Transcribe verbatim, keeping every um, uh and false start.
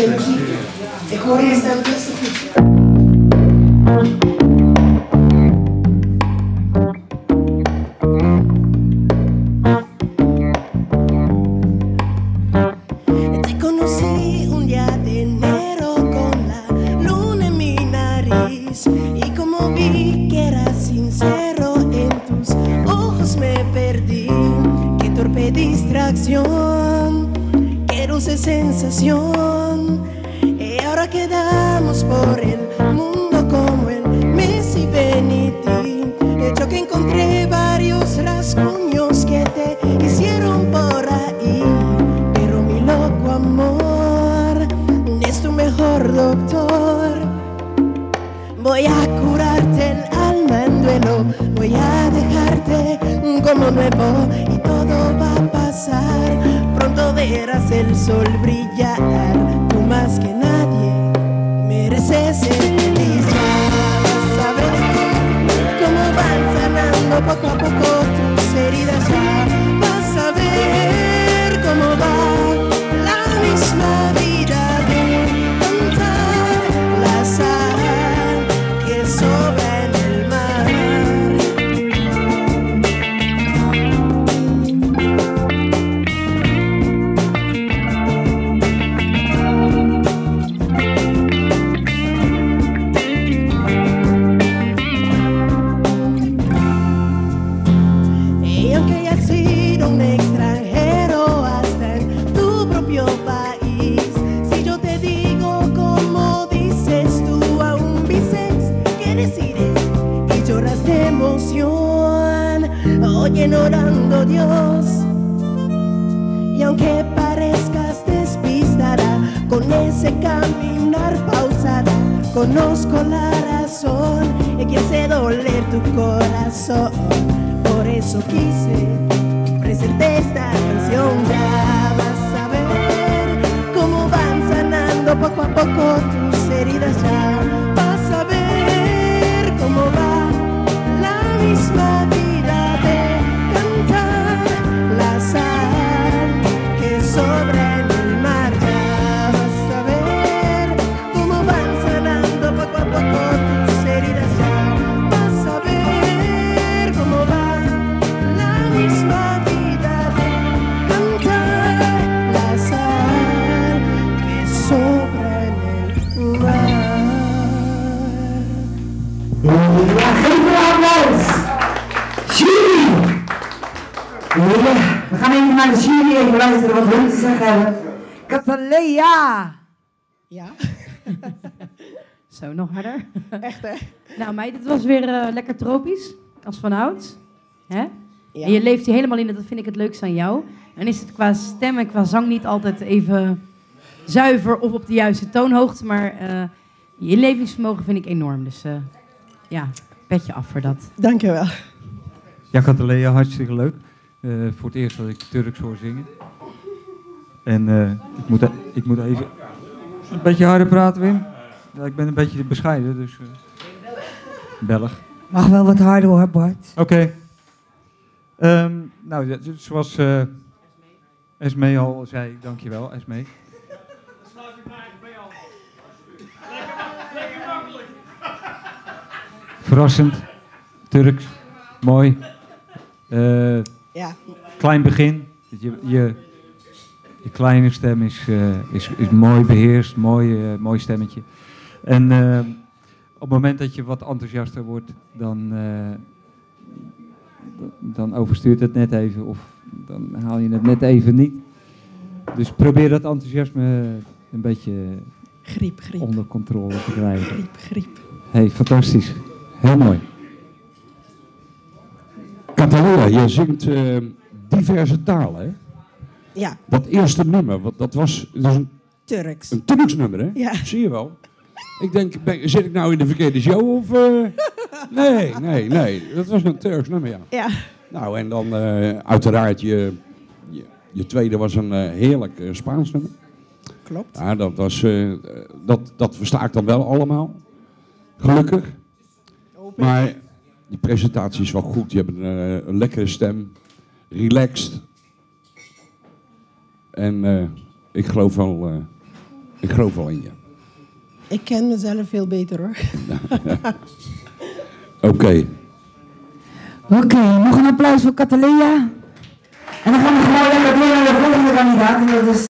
mooie muziek. Ik hoor je stem best goed. Te conocí un día de enero con la luna en mi nariz y como vi que eras sincero en tus ojos me perdí. Qué torpe distracción, qué dulce sensación. Y ahora quedamos por el mundo como el Messi Beniti. De hecho que encontré varios rasguños que te hicieron por ahí. Pero mi loco amor es tu mejor doctor. Voy a curarte el alma en duelo. Voy a dejarte como nuevo y todo va a pasar. Pronto verás el sol brillar. Tú más que nadie mereces ser feliz. Ya vas a ver cómo van sanando poco a poco tus heridas. Ya vas a ver cómo va la misma vida de cantar la sal que sobra en el mar. Y aunque hayas sido un extranjero hasta en tu propio país, si yo te digo como dices tú a un bisex que decides y lloras de emoción, oyen orando Dios. Y aunque parezcas despistada con ese caminar pausada, conozco la razón y que hace doler tu corazón. Por eso quise ofrecerte esta canción. Ya vas a ver cómo van sanando poco a poco tus heridas. Ya vas a ver cómo va la misma vida de cantar la sal que sobra en el mar. Ya vas a ver cómo van sanando poco a poco tus heridas. Ya vas a ver cómo va la misma vida de cantar la sal que sobra en el mar. Ja, geef een applaus. Jury! Ja, we gaan even naar de jury even luisteren wat hun te zeggen hebben. Cataleya! Ja, Zo, nog harder. echt hè? Nou meid, het was weer uh, lekker tropisch, als vanouds. Hè? Ja. En je leeft hier helemaal in, dat vind ik het leukste aan jou. En is het qua stem en qua zang niet altijd even zuiver of op de juiste toonhoogte, maar uh, je levingsvermogen vind ik enorm. Dus uh, ja, petje af voor dat. Dankjewel. Ja, Cataleya, hartstikke leuk. Uh, voor het eerst dat ik Turks hoor zingen. En uh, ik, moet, ik moet even een beetje harder praten, Wim. Ja, ik ben een beetje bescheiden, dus... Uh, Belg. Mag wel wat harder hoor, Bart. Oké. Okay. Um, nou, ja, zoals uh, Esmee al zei, dankjewel, Esmee. Verrassend, Turks, mooi. Uh, Ja. Klein begin. Je, je, je kleine stem is, uh, is, is mooi beheerst, mooi, uh, mooi stemmetje. En uh, op het moment dat je wat enthousiaster wordt, dan, uh, dan overstuurt het net even of dan haal je het net even niet. Dus probeer dat enthousiasme een beetje Griep, griep. onder controle te krijgen. Griep, griep. Hey, fantastisch. Heel mooi. Cataleya, je zingt uh, diverse talen, hè? Ja, Dat eerste nummer, wat, dat was, dat is een, Turks. een Turks nummer, hè? Ja. Zie je wel. Ik denk, ben, zit ik nou in de verkeerde show of... Uh... Nee, nee, nee. Dat was een Turks nummer, ja. Ja. Nou, en dan uh, uiteraard je, je, je tweede was een uh, heerlijk uh, Spaans nummer. Klopt. Ja, dat was, uh, dat, dat versta ik dan wel allemaal. Gelukkig. Maar die presentatie is wel goed. Je hebt een, uh, een lekkere stem. Relaxed. En uh, ik geloof wel uh, Ik geloof wel in je. Ik ken mezelf veel beter hoor. Oké. Okay. Oké, okay, nog een applaus voor Cataleya. En dan gaan we gewoon lekker door naar de volgende kandidaat. En dat is